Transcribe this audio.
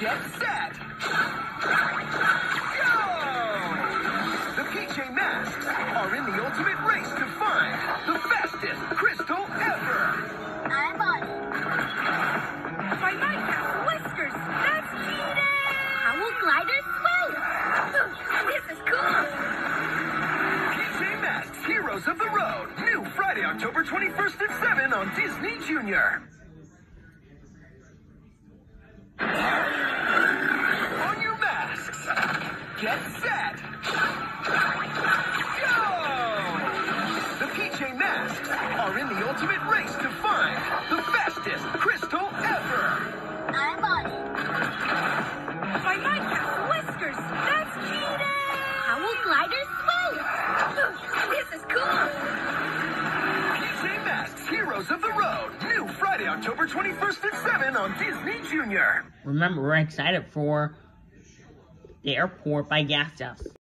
Get set! Go! The PJ Masks are in the ultimate race to find the fastest crystal ever! I'm on it. My nightcap whiskers! That's cheating! Owl glider swing! This is cool! PJ Masks Heroes of the Road. New Friday, October 21st at 7 on Disney Junior. On your masks. Get set. Go! The PJ Masks are in the ultimate race to find the fastest crystal ever. I'm on it. My nightcap whiskers! That's cheating! Owl glider swing! This is cool! PJ Masks Heroes of the Road. New Friday, October 21st at 7 on Disney Junior. Remember, we're excited for the airport by Gas Dust.